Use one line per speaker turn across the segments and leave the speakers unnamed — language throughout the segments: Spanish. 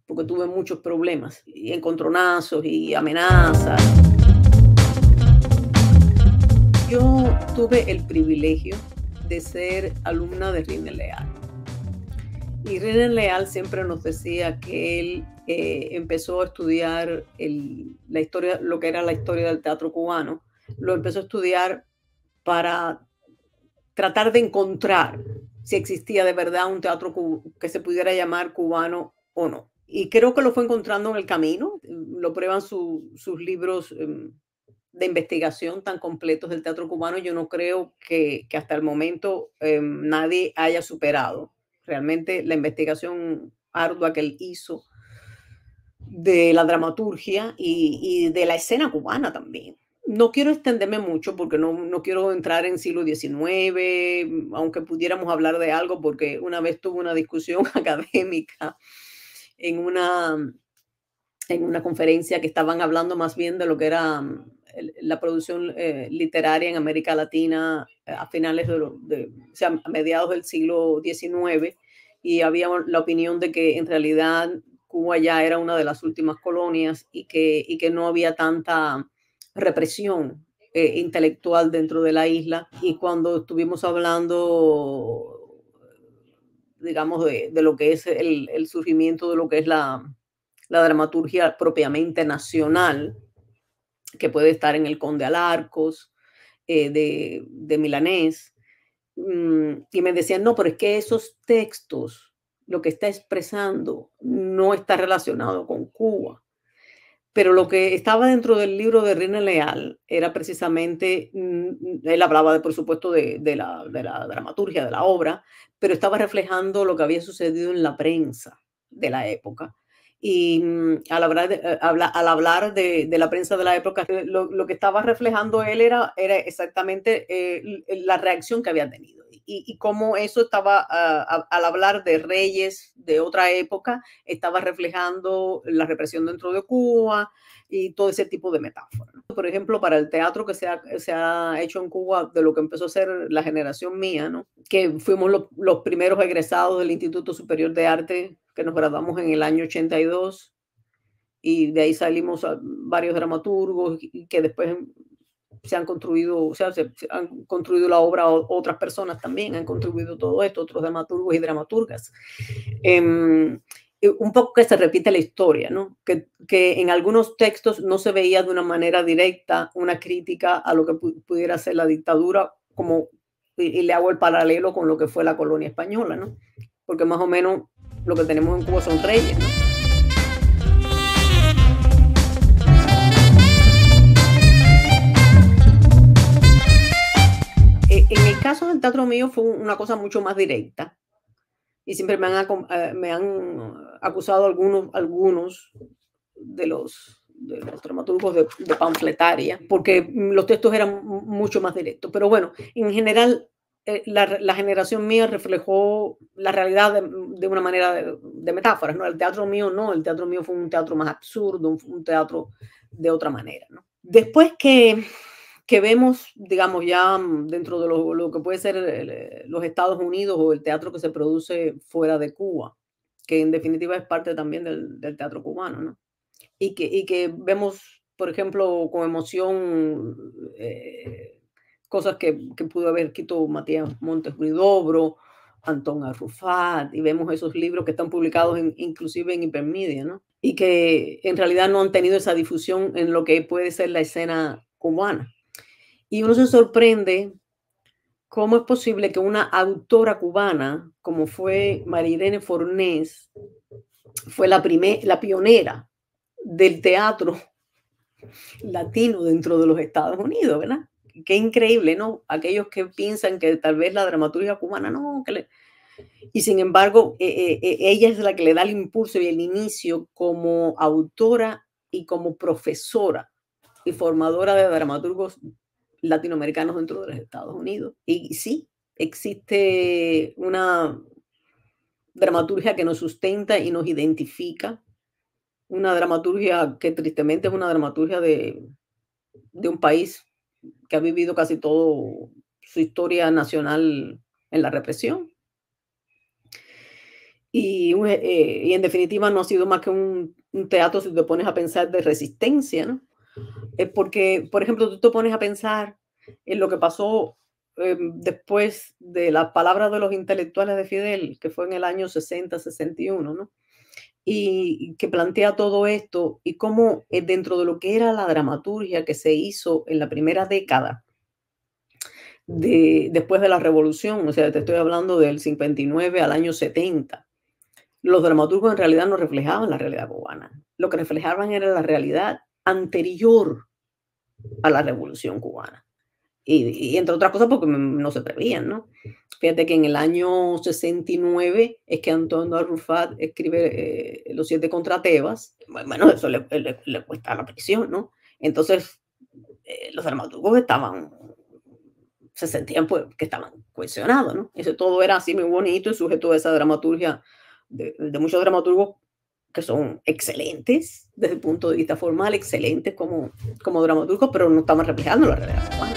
porque tuve muchos problemas y encontronazos y amenazas. Yo tuve el privilegio de ser alumna de Rinne Leal. Y Rinne Leal siempre nos decía que él empezó a estudiar la historia, lo que era la historia del teatro cubano. Lo empezó a estudiar para tratar de encontrar si existía de verdad un teatro que se pudiera llamar cubano o no. Y creo que lo fue encontrando en el camino, lo prueban sus libros de investigación tan completos del teatro cubano. Yo no creo que hasta el momento nadie haya superado realmente la investigación ardua que él hizo de la dramaturgia y de la escena cubana también. No quiero extenderme mucho porque no quiero entrar en siglo XIX, aunque pudiéramos hablar de algo, porque una vez tuve una discusión académica en una conferencia que estaban hablando más bien de lo que era la producción literaria en América Latina a finales o sea, a mediados del siglo XIX, y había la opinión de que en realidad Cuba ya era una de las últimas colonias y que no había tanta represión intelectual dentro de la isla. Y cuando estuvimos hablando, digamos, de lo que es el surgimiento de lo que es la dramaturgia propiamente nacional, que puede estar en el Conde Alarcos, de Milanés, y me decían, no, pero es que esos textos, lo que está expresando, no está relacionado con Cuba. Pero lo que estaba dentro del libro de Rinne Leal era precisamente, él hablaba, por supuesto, de la dramaturgia de la obra, pero estaba reflejando lo que había sucedido en la prensa de la época. Y al hablar de la prensa de la época, lo que estaba reflejando él era exactamente la reacción que había tenido. Y cómo eso estaba, al hablar de reyes de otra época, estaba reflejando la represión dentro de Cuba y todo ese tipo de metáforas, ¿no? Por ejemplo, para el teatro que se ha hecho en Cuba, de lo que empezó a ser la generación mía, ¿no? Que fuimos los primeros egresados del Instituto Superior de Arte, que nos graduamos en el año 82, y de ahí salimos a varios dramaturgos y que después se han construido, o sea, se han construido la obra, otras personas también han contribuido todo esto, otros dramaturgos y dramaturgas. Un poco que se repite la historia, ¿no? Que en algunos textos no se veía de una manera directa una crítica a lo que pudiera ser la dictadura, y le hago el paralelo con lo que fue la colonia española, ¿no? Porque más o menos lo que tenemos en Cuba son reyes, ¿no? En el caso del teatro mío fue una cosa mucho más directa. Y siempre me han acusado algunos de los dramaturgos de panfletaria, porque los textos eran mucho más directos. Pero bueno, en general, la generación mía reflejó la realidad de una manera de metáforas, ¿no? El teatro mío no, el teatro mío fue un teatro más absurdo, un teatro de otra manera, ¿no? Después que vemos, digamos, ya dentro de lo que puede ser los Estados Unidos o el teatro que se produce fuera de Cuba, que en definitiva es parte también del teatro cubano, ¿no? Y que vemos, por ejemplo, con emoción cosas que pudo haber escrito Matías Montes Huidobro, Antón Arrufat, y vemos esos libros que están publicados inclusive en Hipermedia, ¿no? Y que en realidad no han tenido esa difusión en lo que puede ser la escena cubana. Y uno se sorprende cómo es posible que una autora cubana, como fue Marirene Fornés, fue la pionera del teatro latino dentro de los Estados Unidos, ¿verdad? Qué increíble, ¿no? Aquellos que piensan que tal vez la dramaturgia cubana no, y sin embargo, ella es la que le da el impulso y el inicio como autora y como profesora y formadora de dramaturgos latinoamericanos dentro de los Estados Unidos. Y sí, existe una dramaturgia que nos sustenta y nos identifica, una dramaturgia que tristemente es una dramaturgia de un país que ha vivido casi todo su historia nacional en la represión. y en definitiva no ha sido más que un teatro, si te pones a pensar, de resistencia, ¿no? Es porque, por ejemplo, tú te pones a pensar en lo que pasó después de las palabras de los intelectuales de Fidel, que fue en el año 60, 61, ¿no? Y que plantea todo esto y cómo dentro de lo que era la dramaturgia que se hizo en la primera década después de la revolución, o sea, te estoy hablando del 59 al año 70, los dramaturgos en realidad no reflejaban la realidad cubana. Lo que reflejaban era la realidad anterior a la revolución cubana. Y entre otras cosas porque no se prevían, ¿no? Fíjate que en el año 69 es que Antonio Arrufat escribe Los siete contra Tebas. Bueno, eso le cuesta la prisión, ¿no? Entonces, los dramaturgos se sentían pues que estaban cohesionados, ¿no? Eso todo era así muy bonito y sujeto a esa dramaturgia de muchos dramaturgos que son excelentes desde el punto de vista formal, excelentes como dramaturgos, pero no estaban reflejando la realidad cubana.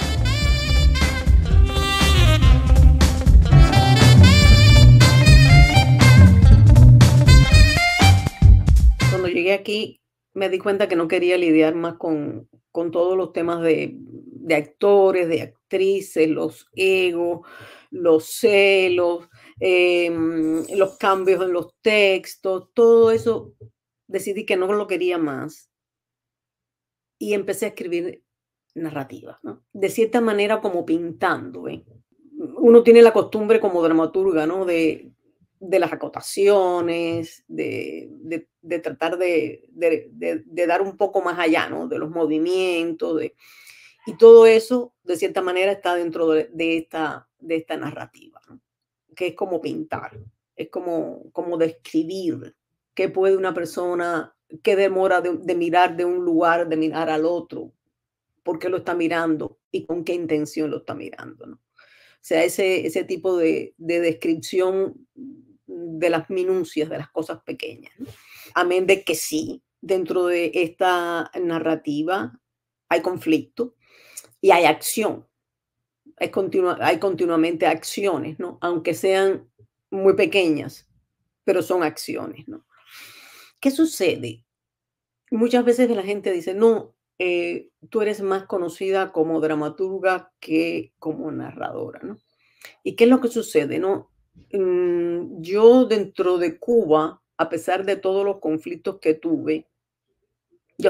Cuando llegué aquí, me di cuenta que no quería lidiar más con todos los temas de actores, de actrices, los egos, los celos, los cambios en los textos, todo eso. Decidí que no lo quería más y empecé a escribir narrativas, ¿no? De cierta manera como pintando, ¿eh? Uno tiene la costumbre como dramaturga, ¿no? De las acotaciones, de tratar de dar un poco más allá, ¿no? De los movimientos, y todo eso, de cierta manera, está dentro de esta narrativa, ¿no? Que es como pintar, es como describir qué puede una persona, qué demora de mirar de un lugar, de mirar al otro, por qué lo está mirando y con qué intención lo está mirando, ¿no? O sea, ese tipo de descripción de las minucias, de las cosas pequeñas, ¿no? Amén de que sí, dentro de esta narrativa hay conflicto y hay acción, hay continuamente acciones, ¿no? Aunque sean muy pequeñas, pero son acciones, ¿no? ¿Qué sucede? Muchas veces la gente dice, no, tú eres más conocida como dramaturga que como narradora, ¿no? ¿Y qué es lo que sucede, no? Yo dentro de Cuba, a pesar de todos los conflictos que tuve, yo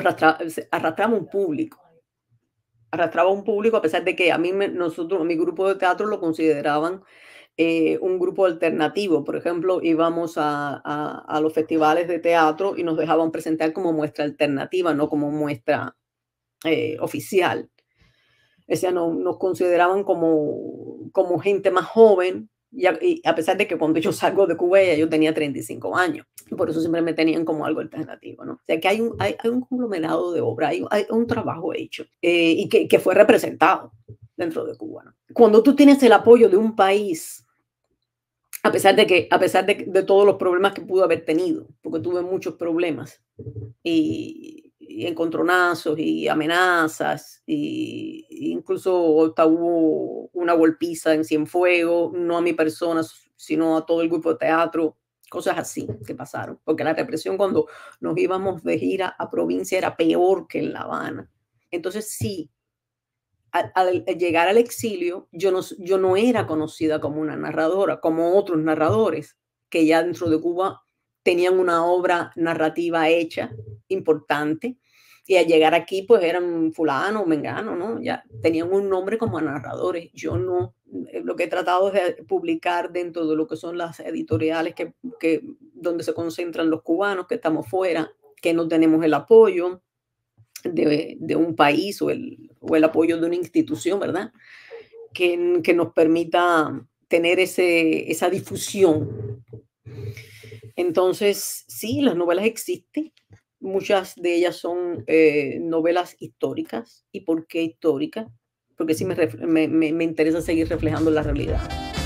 arrastraba un público a pesar de que a mí mi grupo de teatro lo consideraban un grupo alternativo. Por ejemplo, íbamos a los festivales de teatro y nos dejaban presentar como muestra alternativa, no como muestra oficial. O sea, nos consideraban como gente más joven, y a pesar de que cuando yo salgo de Cuba ya yo tenía 35 años. Por eso siempre me tenían como algo alternativo, ¿no? O sea, que hay un conglomerado de obra, hay un trabajo hecho y que fue representado dentro de Cuba, ¿no? Cuando tú tienes el apoyo de un país, a pesar de todos los problemas que pudo haber tenido, porque tuve muchos problemas, y encontronazos y amenazas, incluso hasta hubo una golpiza en Cienfuegos, no a mi persona, sino a todo el grupo de teatro, cosas así que pasaron, porque la represión cuando nos íbamos de gira a provincia era peor que en La Habana. Entonces sí, al llegar al exilio, yo no era conocida como una narradora, como otros narradores que ya dentro de Cuba tenían una obra narrativa hecha, importante, y al llegar aquí, pues eran fulano, mengano, ¿no? Ya tenían un nombre como narradores. Yo no, lo que he tratado es de publicar dentro de lo que son las editoriales donde se concentran los cubanos que estamos fuera, que no tenemos el apoyo de un país o el apoyo de una institución, ¿verdad? Que nos permita tener esa difusión. Entonces, sí, las novelas existen. Muchas de ellas son novelas históricas. ¿Y por qué históricas? Porque sí me interesa seguir reflejando la realidad.